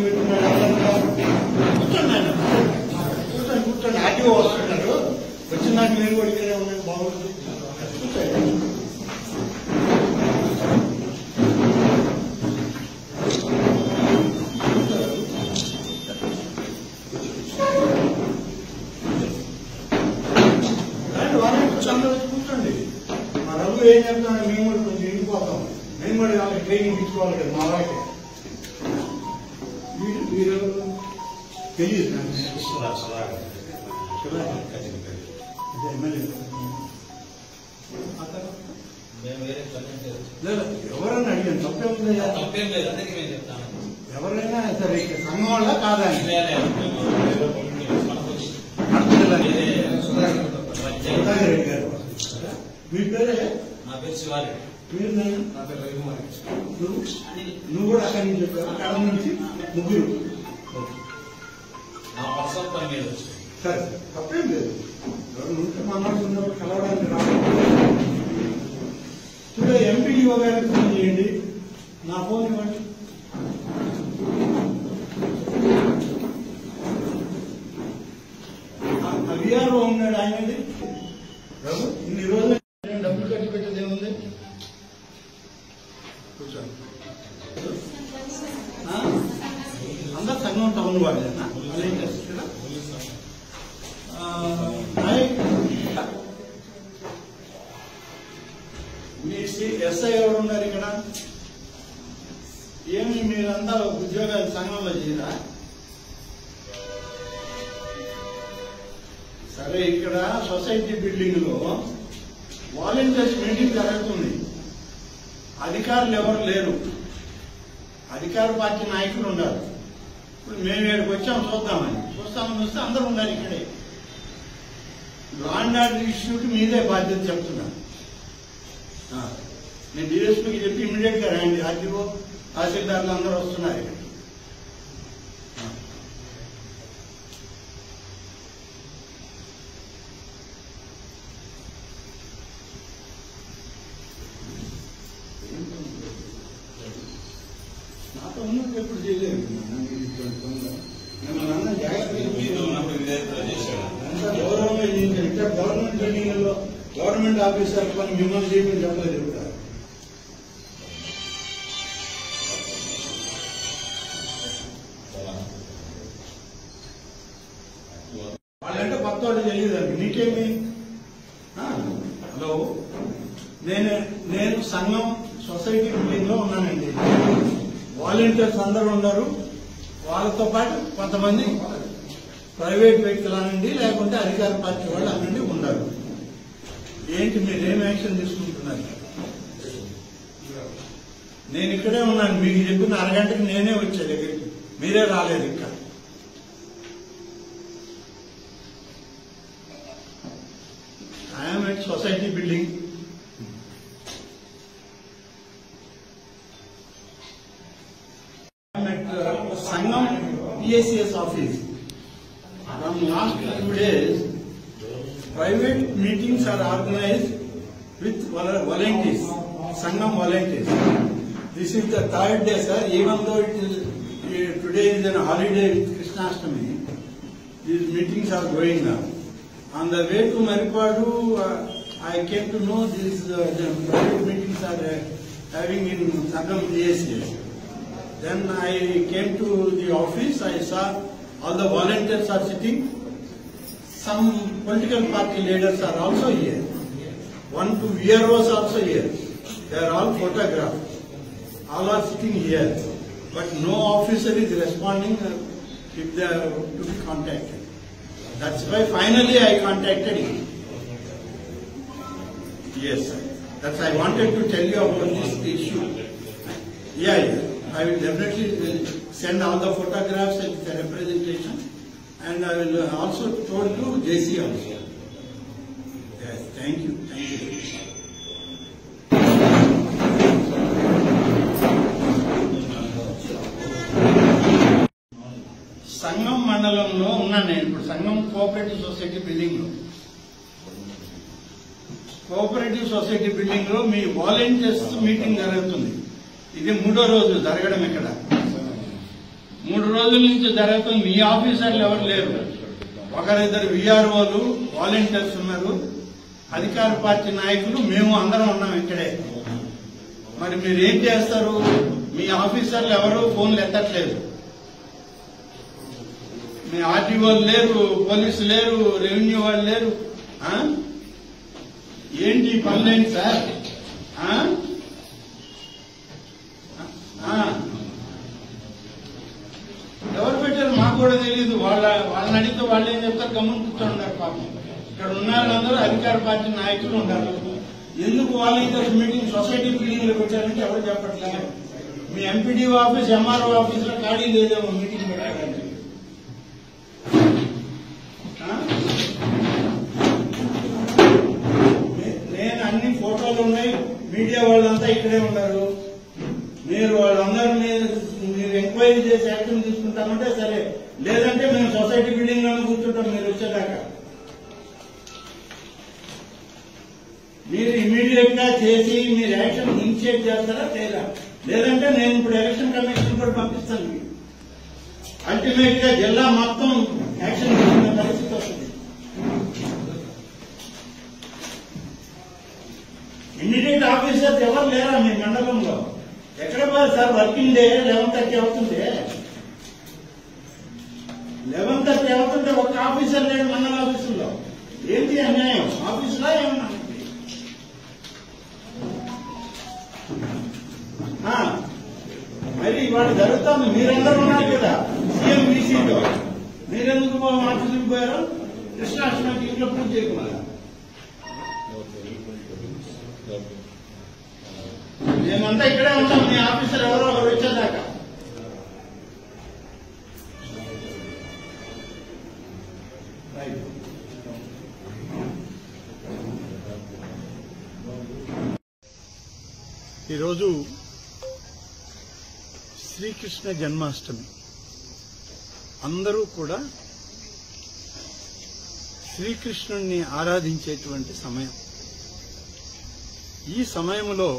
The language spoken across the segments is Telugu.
కూర్చోండి ఆయన కూర్చోండి ఆర్టీఓ వస్తున్నారు వచ్చినాక నేను కూడా ఇక్కడే ఉన్నాను బాగుంటుంది కూర్చోండి కూర్చోండి మా రఘు ఏం చెప్తాను మేము కూడా కొంచెం ఇంటిపోతాం మేము కూడా ట్రైనింగ్ ఇచ్చుకోవాలి కదా మా వాళ్ళకి మీరు తెలియదు ఎవరన్నా అడిగాను తప్పేం లేదు ఎవరైనా సరే సంఘం వల్ల కాదా సుధాకర్ రెడ్డి గారు మీ పేరే నా పేరు శివారెడ్డి మీరు నా పేరు రవికుమార్ నువ్వు కూడా అక్కడి నుంచి చెప్పారు అక్కడ నుంచి ముగ్గురు నా పర్సనల్ పని మీద సరే తప్పేం లేదు ఎవరు మాట్లాడుతున్నప్పుడు కలవడానికి రావాలి ఇప్పుడు ఎంపీడీఓ గారికి ఫోన్ చేయండి నా ఫోన్ ఇవ్వండి విఆర్ఓ ఉన్నాడు ఆయనది ఇన్ని రోజులు డబ్బులు ఖర్చు పెట్టేది ఏముంది కూర్చోండి అందరు సంఘం టౌన్ వాళ్ళేనా వాళ్ళు ఏం చేస్తారా మీ ఎస్ఐ ఎవరు ఉన్నారు ఇక్కడ ఏమి మీరంతా ఉద్యోగాలు సంఘంలో చేయరా సరే ఇక్కడ సొసైటీ బిల్డింగ్ లో వాలంటీర్స్ మీటింగ్ జరుగుతుంది అధికారులు ఎవరు లేరు అధికార పార్టీ నాయకులు ఉన్నారు ఇప్పుడు మేము ఇక్కడికి వచ్చాము చూస్తామని వస్తే అందరూ ఉన్నారు ఇక్కడే లా అండ్ ఆర్డర్ ఇష్యూకి మీదే బాధ్యత చెప్తున్నాను నేను డిఎస్పీకి చెప్పి ఇమీడియట్ గా రండి ఆర్టీఓ తహసీల్దార్లు అందరూ వస్తున్నారు ఇక్కడ నాతో ఉన్నప్పుడు ఎప్పుడు చేయలేదు గవర్నమెంట్ ట్రైనింగ్ లో గవర్నమెంట్ ఆఫీసర్ పని మిమ్మల్ని చేయమని చెప్పలేదు చెప్తారు వాళ్ళంటే కొత్త వాళ్ళు తెలియదండి నీకేమి హలో నేను సంఘం సొసైటీ బిల్డింగ్ లో ఉన్నానండి వాలంటీర్స్ అందరూ ఉన్నారు వాళ్ళతో పాటు కొంతమంది ప్రైవేట్ వ్యక్తులు అనండి లేకుంటే అధికార పార్టీ వాళ్ళు అనండి ఉన్నారు ఏంటి మీరు ఏం యాక్షన్ తీసుకుంటున్నారు నేను ఇక్కడే ఉన్నాను మీకు చెప్పిన అరగంటకి నేనే వచ్చా దగ్గరికి మీరే రాలేదు ఇక్కడ I'm at society building Sangam PACS office. From last 2 days, private meetings are organized with volunteers, Sangam volunteers. This is the 3rd day, sir. Even though today is a holiday with Krishnashtami, these meetings are going on. On the way to Maripadu, I came to know these the private meetings are having in Sangam PACS. Then I came to the office, I saw all the volunteers are sitting. Some political party leaders are also here. 1-2 VROs also here. They are all photographed. All are sitting here. But no officer is responding if they are to be contacted. That's why finally I contacted him. Yes, sir. That's I wanted to tell you about this issue. Yeah. I will definitely send all the photographs and the representation, and I will also told to JC also. Yes, thank you. సంఘం మండలంలో ఉన్నాను నేను ఇప్పుడు సంఘం కోఆపరేటివ్ సొసైటీ బిల్డింగ్ లో మీ వాలంటీర్స్ మీటింగ్ జరుగుతుంది. ఇది 3వ రోజు జరగడం ఇక్కడ 3 రోజుల నుంచి జరుగుతుంది. మీ ఆఫీసర్లు ఎవరు లేరు, ఒకరిద్దరు విఆర్ఓలు వాలంటీర్స్ ఉన్నారు, అధికార పార్టీ నాయకులు మేము అందరం ఉన్నాం ఇక్కడే. మరి మీరు ఏం చేస్తారు? మీ ఆఫీసర్లు ఎవరు ఫోన్లు ఎత్తట్లేదు, మీ ఆర్టీఓలు లేరు, పోలీసు లేరు, రెవెన్యూ వాళ్ళు లేరు. ఏంటి పనులేంటి సార్? ఎవరు పెట్టారు మాకు కూడా తెలియదు. వాళ్ళని అడిగితే వాళ్ళు ఏం చెప్తారు? గమ్మున కూర్చోండారు. పాపం ఇక్కడ ఉన్న వాళ్ళందరూ అధికార పార్టీ నాయకులు ఉన్నారు. ఎందుకు వాలంటీర్స్ మీటింగ్ సొసైటీ బిల్డింగ్ లో పెట్టారంటే ఎవరు చెప్పట్లేదు. మీ ఎంపీడీఓ ఆఫీస్, ఎంఆర్ఓ ఆఫీస్ లో ఖాళీ లేదేమో మీటింగ్ పెట్టారంటే. నేను అన్ని ఫోటోలు ఉన్నాయి, మీడియా వాళ్ళంతా ఇక్కడే ఉన్నారు. మీరు వాళ్ళందరినీ మీరు ఎంక్వైరీ చేసి యాక్షన్ తీసుకుంటామంటే సరే, లేదంటే మేము సొసైటీ బిల్డింగ్ లోనే కూర్చుంటాం మీరు వచ్చేదాకా. మీరు ఇమీడియట్ గా చేసి మీరు యాక్షన్ ఇనిషియేట్ చేస్తారా లేదా? లేదంటే నేను ఇప్పుడు ఎలక్షన్ కమిషన్ కూడా పంపిస్తాను. అల్టిమేట్ గా జిల్లా మొత్తం యాక్షన్ తీసుకునే పరిస్థితి వస్తుంది. ఇమీడియట్ ఆఫీసర్స్ ఎవరు లేరా మీ మండలంలో? ఎక్కడ పోయారు సార్? వర్కింగ్ డే 11:30 అవుతుంది. 11:30 అవుతుంటే ఒక ఆఫీసర్ లేడు మండల ఆఫీసుల్లో. ఏంటి అన్యాయం? ఆఫీసులో ఏమన్నా మరి ఇవాళ జరుగుతుంది. మీరందరూ ఉన్నారు కదా సీఎం బీసీలో, మీరెందుకు ఆఫీసులకు పోయారు? కృష్ణాష్టమికి ఇంట్లో పూజ చేయకుండా మేమంతా ఇక్కడే ఉంటాం. మీ ఆఫీసర్ ఎవరో ఒకరు వచ్చేదాకా. ఈరోజు శ్రీకృష్ణ జన్మాష్టమి. అందరూ కూడా శ్రీకృష్ణుణ్ణి ఆరాధించేటువంటి సమయం. ఈ సమయంలో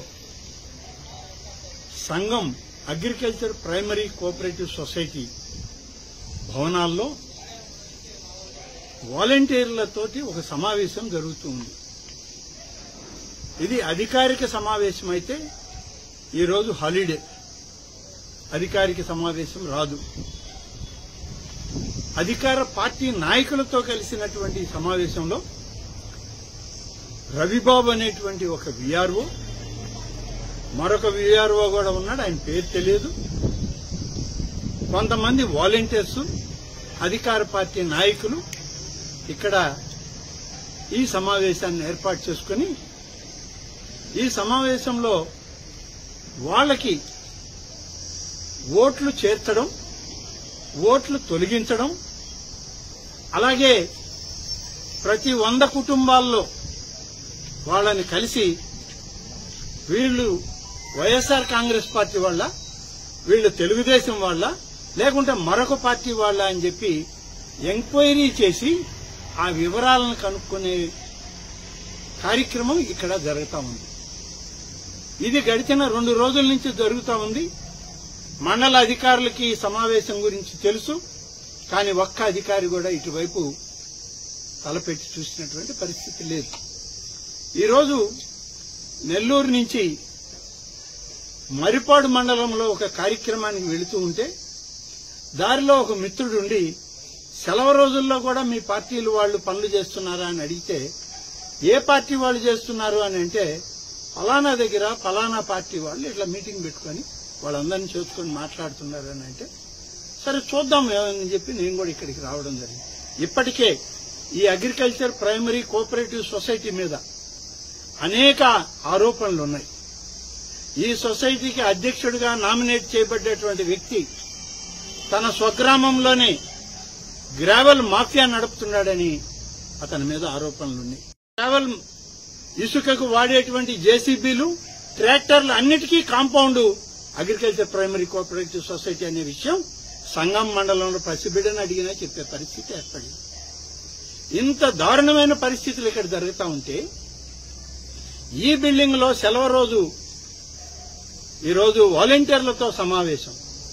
సంఘం అగ్రికల్చర్ ప్రైమరీ కోఆపరేటివ్ సొసైటీ భవనాల్లో వాలంటీర్లతోటి ఒక సమావేశం జరుగుతుంది. ఇది అధికారిక సమావేశం అయితే ఈరోజు హాలిడే, అధికారిక సమావేశం రాదు. అధికార పార్టీ నాయకులతో కలిసినటువంటి సమావేశంలో రవిబాబు అనేటువంటి ఒక విఆర్ఓ, మరొక విఆర్ఓ కూడా ఉన్నాడు, ఆయన పేరు తెలియదు, కొంతమంది వాలంటీర్స్, అధికార పార్టీ నాయకులు ఇక్కడ ఈ సమావేశాన్ని ఏర్పాటు చేసుకుని ఈ సమావేశంలో వాళ్ళకి ఓట్లు చేర్చడం, ఓట్లు తొలగించడం, అలాగే ప్రతి 100 కుటుంబాల్లో వాళ్ళని కలిసి వీళ్ళు వైఎస్ఆర్ కాంగ్రెస్ పార్టీ వాళ్ళ, వీళ్ళు తెలుగుదేశం వాళ్ళ, లేకుంటే మరొక పార్టీ వాళ్ళ అని చెప్పి ఎంక్వైరీ చేసి ఆ వివరాలను కనుక్కునే కార్యక్రమం ఇక్కడ జరుగుతూ ఉంది. ఇది గడిచిన 2 రోజుల నుంచి జరుగుతూ ఉంది. మండల అధికారులకి ఈ సమావేశం గురించి తెలుసు, కానీ ఒక్క అధికారి కూడా ఇటువైపు తలపెట్టి చూసినటువంటి పరిస్థితి లేదు. ఈరోజు నెల్లూరు నుంచి మరిపాడు మండలంలో ఒక కార్యక్రమానికి వెళుతూ ఉంటే దారిలో ఒక మిత్రుడుండి సెలవు రోజుల్లో కూడా మీ పార్టీలు వాళ్ళు పనులు చేస్తున్నారా అని అడిగితే, ఏ పార్టీ వాళ్ళు చేస్తున్నారు అని అంటే, ఫలానా దగ్గర ఫలానా పార్టీ వాళ్ళు ఇట్లా మీటింగ్ పెట్టుకుని వాళ్ళందరినీ చూసుకొని మాట్లాడుతున్నారు అని అంటే, సరే చూద్దాం అని చెప్పి నేను కూడా ఇక్కడికి రావడం జరిగింది. ఇప్పటికే ఈ అగ్రికల్చర్ ప్రైమరీ కోఆపరేటివ్ సొసైటీ మీద అనేక ఆరోపణలు ఉన్నాయి. ఈ సొసైటీకి అధ్యక్షుడిగా నామినేట్ చేయబడ్డటువంటి వ్యక్తి తన స్వగ్రామంలోనే గ్రావెల్ మాఫియా నడుపుతున్నాడని అతని మీద ఆరోపణలున్నాయి. గ్రావెల్ ఇసుకకు వాడేటువంటి జేసీబీలు, ట్రాక్టర్లు అన్నిటికీ compound agriculture primary cooperative society అనే విషయం సంగం మండలంలో పసిబిడ్డని అడిగినా చెప్పే పరిస్థితి ఏర్పడింది. ఇంత దారుణమైన పరిస్థితులు ఇక్కడ జరుగుతూ ఉంటే ఈ బిల్డింగ్ లో సెలవు రోజు ఈరోజు వాలంటీర్లతో సమావేశం.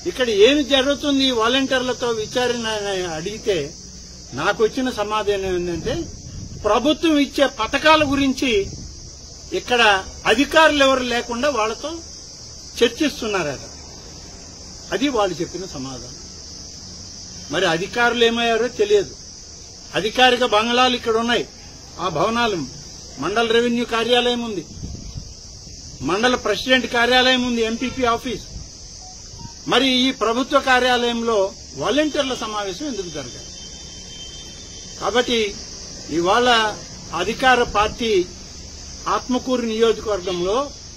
ఇక్కడ ఏమి జరుగుతుంది వాలంటీర్లతో విచారణ అడిగితే నాకు వచ్చిన సమాధానం ఏంటంటే ప్రభుత్వం ఇచ్చే పథకాల గురించి ఇక్కడ అధికారులు ఎవరు లేకుండా వాళ్ళతో చర్చిస్తున్నారట. అది వాళ్ళు చెప్పిన సమాధానం. మరి అధికారులు ఏమయ్యారో తెలియదు. అధికారిక బంగ్లాలు ఇక్కడ ఉన్నాయి. ఆ భవనాలు మండల రెవెన్యూ కార్యాలయం ఉంది, మండల ప్రెసిడెంట్ కార్యాలయం ఉంది, ఎంపీపీ ఆఫీస్. మరి ఈ ప్రభుత్వ కార్యాలయంలో వాలంటీర్ల సమావేశం ఎందుకు జరగాలి? కాబట్టి ఇవాళ అధికార పార్టీ ఆత్మకూరు నియోజకవర్గంలో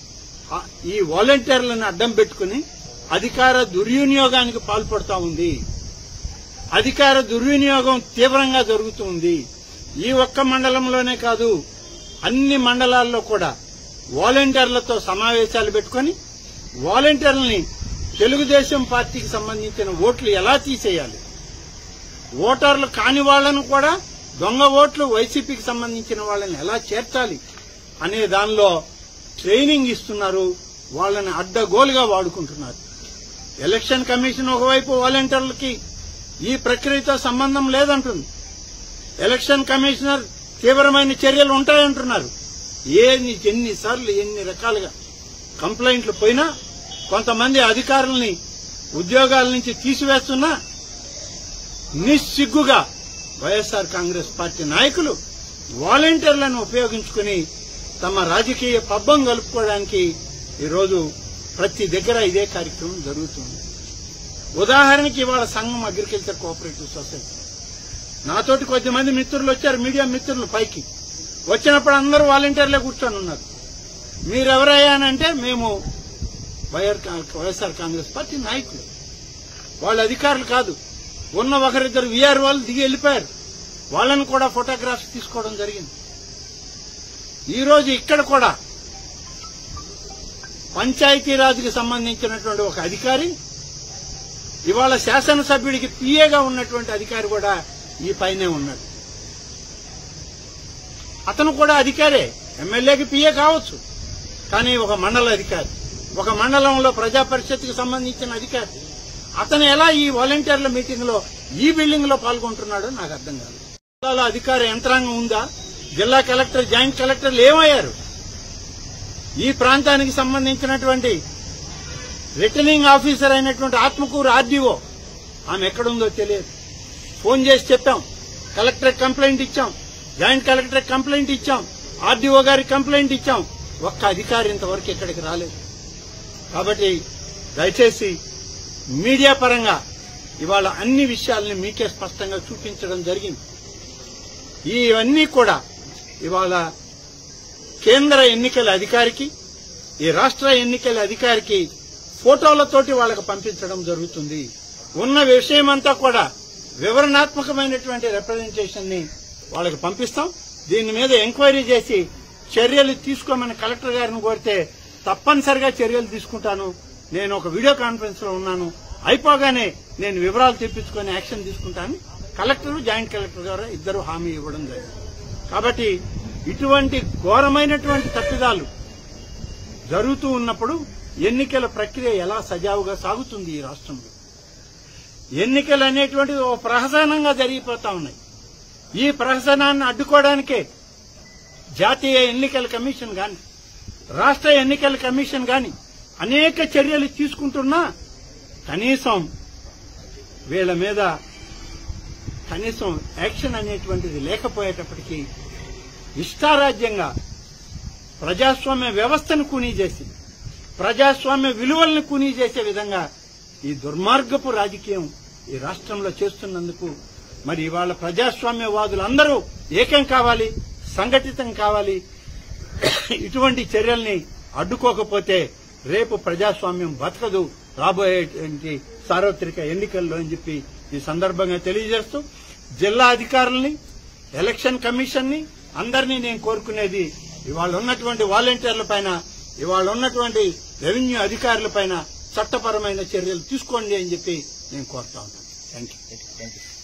ఈ వాలంటీర్లను అడ్డం పెట్టుకుని అధికార దుర్వినియోగానికి పాల్పడుతూ ఉంది. అధికార దుర్వినియోగం తీవ్రంగా జరుగుతుంది. ఈ ఒక్క మండలంలోనే కాదు, అన్ని మండలాల్లో కూడా వాలంటీర్లతో సమావేశాలు పెట్టుకుని వాలంటీర్లని తెలుగుదేశం పార్టీకి సంబంధించిన ఓట్లు ఎలా తీసేయాలి, ఓటర్లు కాని వాళ్లను కూడా దొంగ ఓట్లు వైసీపీకి సంబంధించిన వాళ్ళని ఎలా చేర్చాలి అనే దానిలో ట్రైనింగ్ ఇస్తున్నారు. వాళ్ళని అడ్డగోలుగా వాడుకుంటున్నారు. ఎలక్షన్ కమిషన్ ఒకవైపు వాలంటీర్లకి ఈ ప్రక్రియతో సంబంధం లేదంటుంది. ఎలక్షన్ కమిషనర్ తీవ్రమైన చర్యలు ఉంటాయంటున్నారు. ఎన్నిసార్లు ఎన్ని రకాలుగా కంప్లైంట్లు పోయినా కొంతమంది అధికారుల్ని ఉద్యోగాల నుంచి తీసివేస్తున్నా నిస్సిగ్గుగా వైఎస్ఆర్ కాంగ్రెస్ పార్టీ నాయకులు వాలంటీర్లను ఉపయోగించుకుని తమ రాజకీయ పబ్బం కలుపుకోవడానికి ఈరోజు ప్రతి దగ్గర ఇదే కార్యక్రమం జరుగుతుంది. ఉదాహరణకి ఇవాళ సంఘం అగ్రికల్చర్ కోఆపరేటివ్ సొసైటీ నాతోటి కొద్దిమంది మిత్రులు వచ్చారు, మీడియా మిత్రులు. పైకి వచ్చినప్పుడు అందరూ వాలంటీర్లే కూర్చొని ఉన్నారు. మీరెవరయ్యానంటే మేము వైఎస్ఆర్ కాంగ్రెస్ పార్టీ నాయకులు, వాళ్ళ అధికారులు కాదు. ఉన్న ఒకరిద్దరు వీఆర్ వాళ్ళు దిగి వెళ్లిపోయారు. వాళ్ళని కూడా ఫోటోగ్రాఫ్స్ తీసుకోవడం జరిగింది. ఈ రోజు ఇక్కడ కూడా పంచాయతీరాజ్కి సంబంధించినటువంటి ఒక అధికారి, ఇవాళ శాసనసభ్యుడికి పిఏగా ఉన్నటువంటి అధికారి కూడా ఈ పైనే ఉన్నాడు. అతను కూడా అధికారే, ఎమ్మెల్యేకి పిఏ కావచ్చు, కానీ ఒక మండల అధికారి, ఒక మండలంలో ప్రజా పరిషత్కి సంబంధించిన అధికారి. అతను ఎలా ఈ వాలంటీర్ల మీటింగ్ లో ఈ బిల్డింగ్ లో పాల్గొంటున్నాడో నాకు అర్థం కాదు. జిల్లాలో అధికార యంత్రాంగం ఉందా? జిల్లా కలెక్టర్, జాయింట్ కలెక్టర్లు ఏమయ్యారు? ఈ ప్రాంతానికి సంబంధించినటువంటి రిటర్నింగ్ ఆఫీసర్ అయినటువంటి ఆత్మకూరు ఆర్డీఓ, ఆమె ఎక్కడుందో తెలియదు. ఫోన్ చేసి చెప్పాం, కలెక్టర్కి కంప్లైంట్ ఇచ్చాం, జాయింట్ కలెక్టర్కి కంప్లైంట్ ఇచ్చాం, ఆర్డీఓ గారికి కంప్లైంట్ ఇచ్చాం. ఒక్క అధికారి ఇంతవరకు ఇక్కడికి రాలేదు. కాబట్టి దయచేసి మీడియా పరంగా ఇవాళ అన్ని విషయాల్ని మీకే స్పష్టంగా చూపించడం జరిగింది. ఇవన్నీ కూడా ఇవాళ కేంద్ర ఎన్నికల అధికారికి, ఈ రాష్ట్ర ఎన్నికల అధికారికి ఫోటోలతోటి వాళ్ళకు పంపించడం జరుగుతుంది. ఉన్న విషయమంతా కూడా వివరణాత్మకమైనటువంటి రిప్రజెంటేషన్ ని వాళ్ళకి పంపిస్తాం. దీని మీద ఎంక్వైరీ చేసి చర్యలు తీసుకోమని కలెక్టర్ గారిని కోరితే తప్పనిసరిగా చర్యలు తీసుకుంటాను. నేను ఒక వీడియో కాన్ఫరెన్స్ లో ఉన్నాను, అయిపోగానే నేను వివరాలు తెప్పించుకొని యాక్షన్ తీసుకుంటాను. కలెక్టర్, జాయింట్ కలెక్టర్ గారు ఇద్దరు హామీ ఇవ్వడం జరిగింది. కాబట్టి ఇటువంటి ఘోరమైనటువంటి తప్పిదాలు జరుగుతూ ఉన్నప్పుడు ఎన్నికల ప్రక్రియ ఎలా సజావుగా సాగుతుంది ఈ రాష్ట్రంలో? ఎన్నికలు అనేటువంటిది ఓ ప్రహసనంగా జరిగిపోతా ఉన్నాయి. ఈ ప్రహసనాన్ని అడ్డుకోవడానికే జాతీయ ఎన్నికల కమిషన్ గాని, రాష్ట్ర ఎన్నికల కమిషన్ గాని అనేక చర్యలు తీసుకుంటున్నా కనీసం వీళ్ల మీద కనీసం యాక్షన్ అనేటువంటిది లేకపోయేటప్పటికీ ఇష్టారాజ్యంగా ప్రజాస్వామ్య వ్యవస్థను కూనీ చేసి, ప్రజాస్వామ్య విలువలను కూనీ చేసే విధంగా ఈ దుర్మార్గపు రాజకీయం ఈ రాష్ట్రంలో చేస్తున్నందుకు మరి ఇవాళ ప్రజాస్వామ్యవాదులందరూ ఏకం కావాలి, సంఘటితం కావాలి. ఇటువంటి చర్యల్ని అడ్డుకోకపోతే రేపు ప్రజాస్వామ్యం బతకదు రాబోయేటువంటి సార్వత్రిక ఎన్నికల్లో అని చెప్పి ఈ సందర్భంగా తెలియజేస్తూ జిల్లా అధికారుల్ని, ఎలక్షన్ కమిషన్ ని అందరినీ నేను కోరుకునేది ఇవాళ ఉన్నటువంటి వాలంటీర్ల పైన, ఇవాళ ఉన్నటువంటి రెవెన్యూ అధికారుల పైన చట్టపరమైన చర్యలు తీసుకోండి అని చెప్పి నేను కోరుతా ఉన్నాను. Thank you.